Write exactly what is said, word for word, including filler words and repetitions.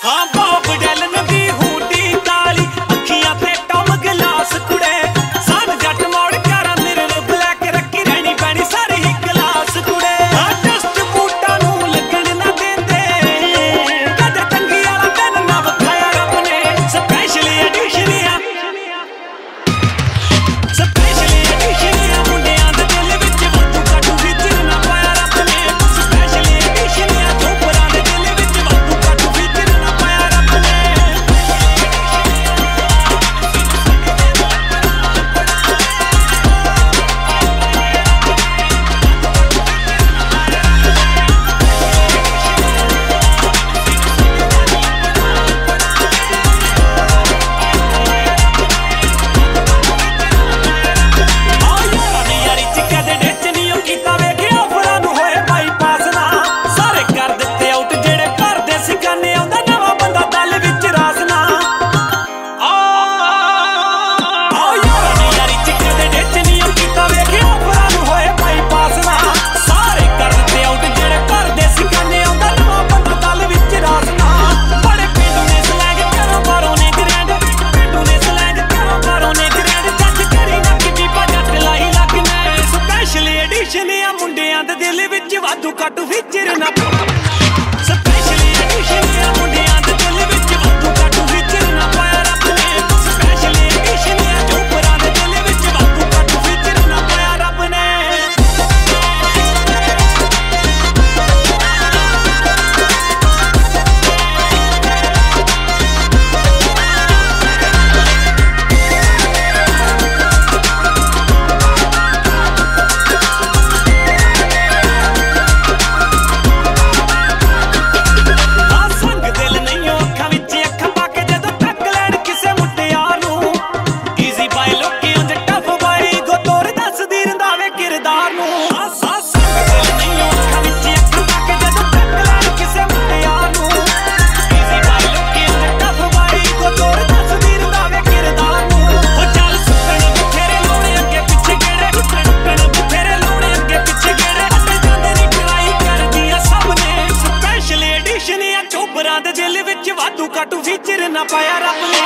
हाँ Bob Dylan दी हूटी काली अखियां ते टॉम गिलास कुड़े सन जट मोड़ कर मिरर ब्लैक रखी रहनी पैनी सारी ही गिलास कुड़े हाँ डस्ट बूटा नू लगन ना देंदे कदर टंगी वाला तेन ना वखाया रब ने स्पेशली एडिशनिया स्पेशली एडिशनिया मुंडियां दे दिल विच वाधू काटू फीचर ना पाया रब ने स्पेशली एडिशनिया चोपरां दे दिल विच वाधू काटू फीचर ना पाया रब ने ਮੁੰਡਿਆਂ ਦੇ ਦਿਲ ਵਿੱਚ ਵਾਧੂ ਕਾਟੂ ਫੀਚਰ ਨਾ ਸਪੈਸ਼ਲੀ ਐਡੀਸ਼ਨੀਆ ਮੁੰਡਿਆਂ ਦੇ ਦਿਲ ਵਿੱਚ ਵਾਧੂ ਕਾਟੂ ਫੀਚਰ ਨਾ ਪਾਇਆ ਰੱਬ ਨੇ ਸਪੈਸ਼ਲੀ ਐਡੀਸ਼ਨੀਆ ਚੋਪਰਾਂ ਦੇ ਦਿਲ ਵਿੱਚ ਵਾਧੂ ਕਾਟੂ ਫੀਚਰ ਨਾ ਪਾਇਆ ਰੱਬ ਨੇ ਚੋਪਰਾਂ ਦੇ ਦਿਲ ਵਿੱਚ ਵਾਧੂ ਕਾਟੂ ਫੀਚਰ ਨਾ ਪਾਇਆ ਰੱਬ ਨੇ